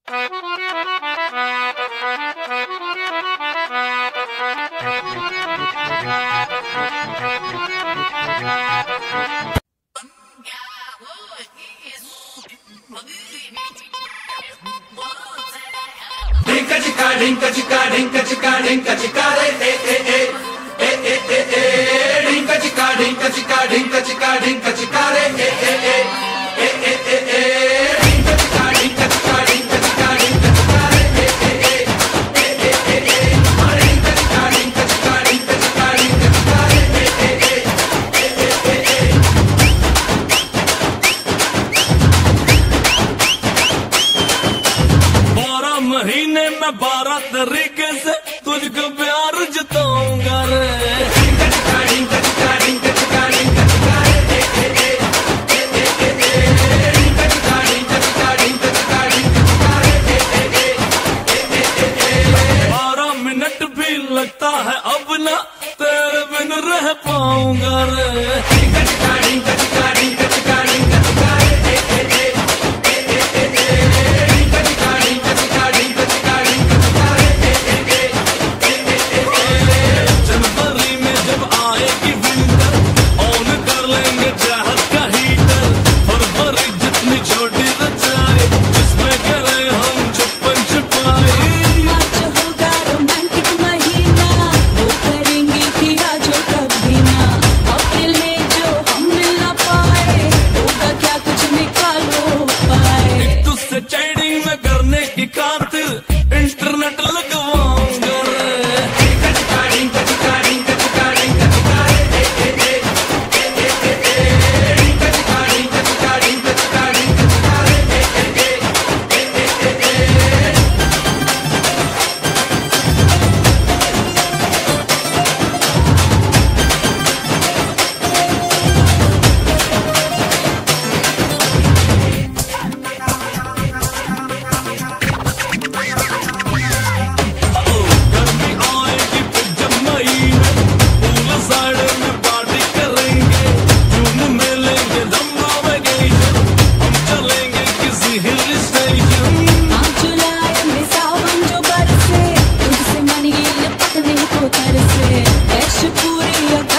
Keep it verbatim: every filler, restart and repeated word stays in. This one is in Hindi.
Dinka chika dinka chika dinka chika dinka chika re e e e e e e e dinka chika dinka chika dinka chika dinka chika re e e e e e e e dinka chika dinka chika dinka chika dinka chika re e e e e e e e dinka chika dinka chika dinka chika dinka chika re e e e e e e बारह महीने में बारह तरीके से तुझको प्यार जताऊंगा रे बारह मिनट भी लगता है अब ना तेरे बिन रह पाऊंगा रे इंटरनेट लगवाऊंगा पूरी